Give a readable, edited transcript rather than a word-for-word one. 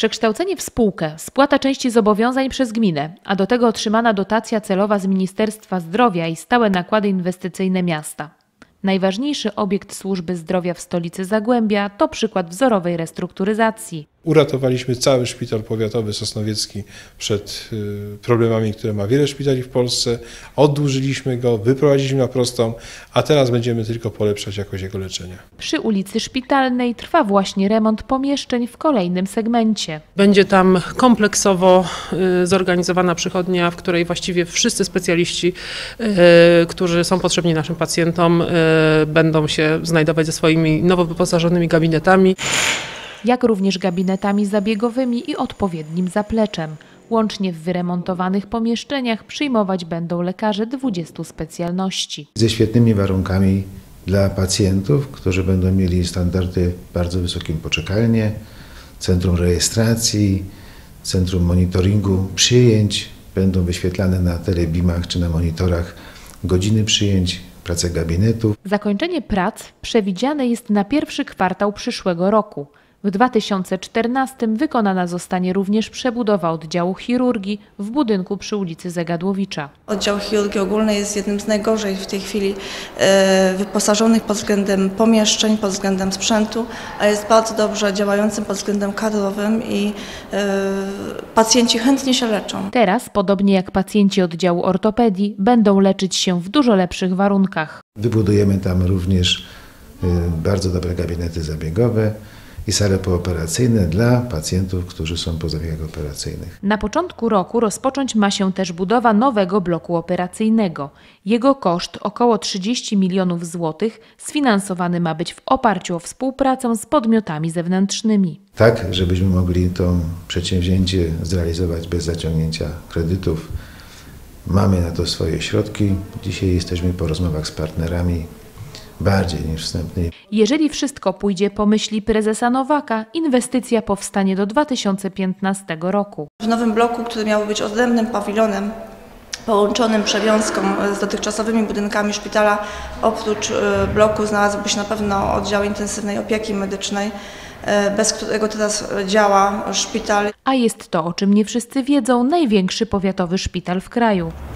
Przekształcenie w spółkę, spłata części zobowiązań przez gminę, a do tego otrzymana dotacja celowa z Ministerstwa Zdrowia i stałe nakłady inwestycyjne miasta. Najważniejszy obiekt służby zdrowia w stolicy Zagłębia to przykład wzorowej restrukturyzacji. Uratowaliśmy cały szpital powiatowy sosnowiecki przed problemami, które ma wiele szpitali w Polsce. Oddłużyliśmy go, wyprowadziliśmy na prostą, a teraz będziemy tylko polepszać jakość jego leczenia. Przy ulicy Szpitalnej trwa właśnie remont pomieszczeń w kolejnym segmencie. Będzie tam kompleksowo zorganizowana przychodnia, w której właściwie wszyscy specjaliści, którzy są potrzebni naszym pacjentom, będą się znajdować ze swoimi nowo wyposażonymi gabinetami. Jak również gabinetami zabiegowymi i odpowiednim zapleczem. Łącznie w wyremontowanych pomieszczeniach przyjmować będą lekarze 20 specjalności. Ze świetnymi warunkami dla pacjentów, którzy będą mieli standardy bardzo wysokim poczekalnie, centrum rejestracji, centrum monitoringu przyjęć, będą wyświetlane na telebimach czy na monitorach godziny przyjęć, prace gabinetów. Zakończenie prac przewidziane jest na pierwszy kwartał przyszłego roku. W 2014 wykonana zostanie również przebudowa oddziału chirurgii w budynku przy ulicy Zegadłowicza. Oddział chirurgii ogólnej jest jednym z najgorzej w tej chwili wyposażonych pod względem pomieszczeń, pod względem sprzętu, a jest bardzo dobrze działającym pod względem kadrowym i pacjenci chętnie się leczą. Teraz, podobnie jak pacjenci oddziału ortopedii, będą leczyć się w dużo lepszych warunkach. Wybudujemy tam również bardzo dobre gabinety zabiegowe i sale pooperacyjne dla pacjentów, którzy są po zabiegach operacyjnych. Na początku roku rozpocząć ma się też budowa nowego bloku operacyjnego. Jego koszt około 30 milionów złotych sfinansowany ma być w oparciu o współpracę z podmiotami zewnętrznymi. Tak, żebyśmy mogli to przedsięwzięcie zrealizować bez zaciągnięcia kredytów. Mamy na to swoje środki. Dzisiaj jesteśmy po rozmowach z partnerami. Bardziej niż wstępnie. Jeżeli wszystko pójdzie po myśli prezesa Nowaka, inwestycja powstanie do 2015 roku. W nowym bloku, który miał być odrębnym pawilonem połączonym przewiązką z dotychczasowymi budynkami szpitala, oprócz bloku znalazłby się na pewno oddział intensywnej opieki medycznej, bez którego teraz działa szpital. A jest to, o czym nie wszyscy wiedzą, największy powiatowy szpital w kraju.